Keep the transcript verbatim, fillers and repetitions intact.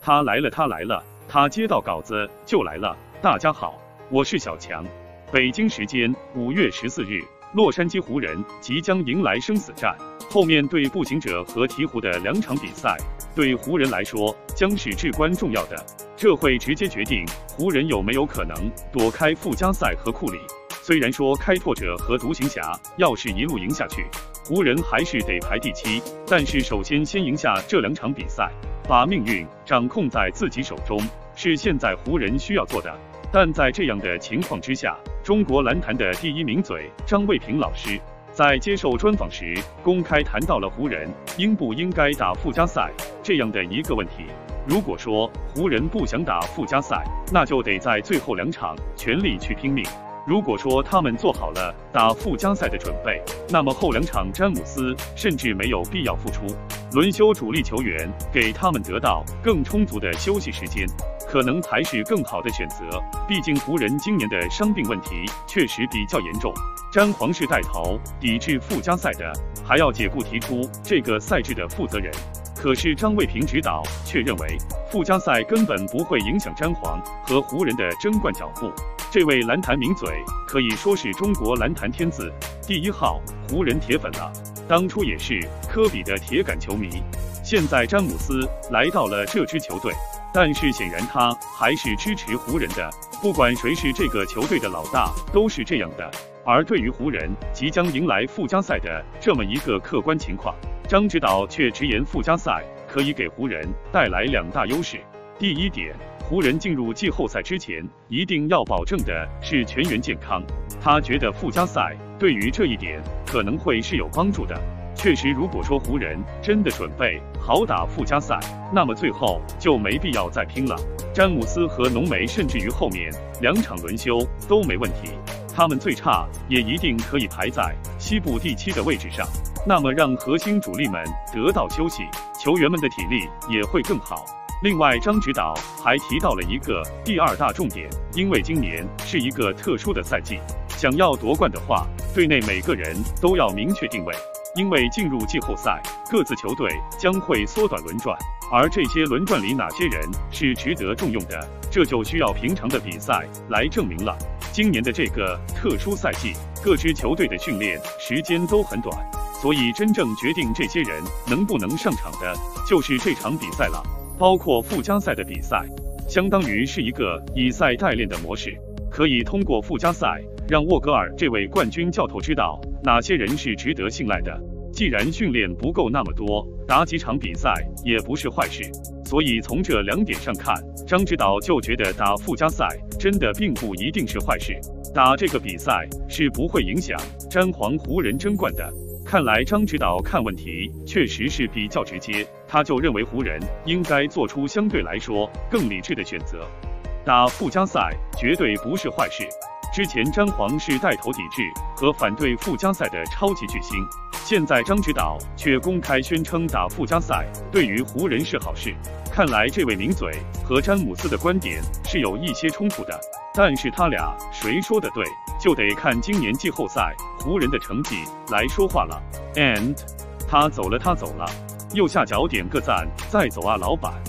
他来了，他来了，他接到稿子就来了。大家好，我是小强。北京时间五月十四日，洛杉矶湖人即将迎来生死战，后面对步行者和鹈鹕的两场比赛，对湖人来说将是至关重要的，这会直接决定湖人有没有可能躲开附加赛和库里。虽然说开拓者和独行侠要是一路赢下去，湖人还是得排第七，但是首先先赢下这两场比赛，把命运掌控在自己手中，是现在湖人需要做的。但在这样的情况之下，中国篮坛的第一名嘴张卫平老师在接受专访时公开谈到了湖人应不应该打附加赛这样的一个问题。如果说湖人不想打附加赛，那就得在最后两场全力去拼命。如果说他们做好了打附加赛的准备，那么后两场詹姆斯甚至没有必要复出，轮休主力球员，给他们得到更充足的休息时间，可能才是更好的选择。毕竟湖人今年的伤病问题确实比较严重，詹皇是带头抵制附加赛的，还要解雇提出这个赛制的负责人。可是张卫平指导却认为附加赛根本不会影响詹皇和湖人的争冠脚步。这位篮坛名嘴可以说是中国篮坛天字第一号湖人铁粉了，当初也是科比的铁杆球迷。现在詹姆斯来到了这支球队，但是显然他还是支持湖人的，不管谁是这个球队的老大都是这样的。而对于湖人即将迎来附加赛的这么一个客观情况，张指导却直言附加赛可以给湖人带来两大优势。第一点，湖人进入季后赛之前一定要保证的是全员健康，他觉得附加赛对于这一点可能会是有帮助的。确实，如果说湖人真的准备好打附加赛，那么最后就没必要再拼了。詹姆斯和浓眉甚至于后面两场轮休都没问题，他们最差也一定可以排在西部第七的位置上。那么让核心主力们得到休息，球员们的体力也会更好。另外，张指导还提到了一个第二大重点，因为今年是一个特殊的赛季，想要夺冠的话，队内每个人都要明确定位。因为进入季后赛，各自球队将会缩短轮转，而这些轮转里哪些人是值得重用的，这就需要平常的比赛来证明了。今年的这个特殊赛季，各支球队的训练时间都很短，所以真正决定这些人能不能上场的，就是这场比赛了。包括附加赛的比赛，相当于是一个以赛代练的模式，可以通过附加赛让沃格尔这位冠军教头知道哪些人是值得信赖的。既然训练不够那么多，打几场比赛也不是坏事。所以从这两点上看，张指导就觉得打附加赛真的并不一定是坏事，打这个比赛是不会影响詹皇湖人争冠的。看来张指导看问题确实是比较直接，他就认为湖人应该做出相对来说更理智的选择。打附加赛绝对不是坏事。之前詹皇是带头抵制和反对附加赛的超级巨星，现在张指导却公开宣称打附加赛对于湖人是好事。看来这位名嘴和詹姆斯的观点是有一些冲突的，但是他俩谁说的对，就得看今年季后赛湖人的成绩来说话了。And 他走了，他走了，右下角点个赞，再走啊，老板。